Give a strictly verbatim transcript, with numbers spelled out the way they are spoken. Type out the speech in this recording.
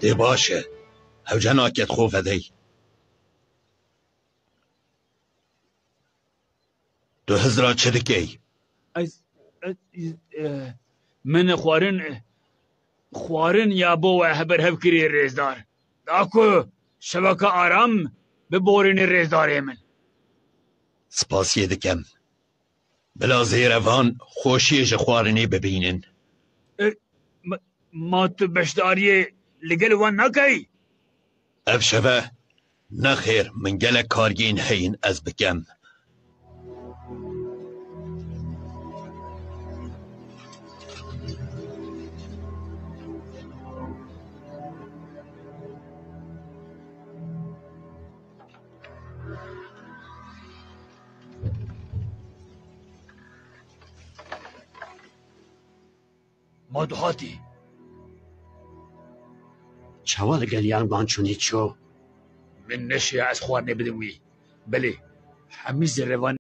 دی باشه او جناکت خوفه دی دو هزرا چه دکی؟ از من خوارن خوارن یا بو هبر هب کری ریزدار داکو شبکه آرام ببورین ریزداره من سپاسیه دکم بلا زیروان خوشیش خوارنی ببینن ما تو بشداری لگل وان نکی اف شبه نخیر من گلک کارگین هین از بکم ما دهاتی چوال گلیان بان چونی چو من نشی از خوار نبدوی بله همیز روان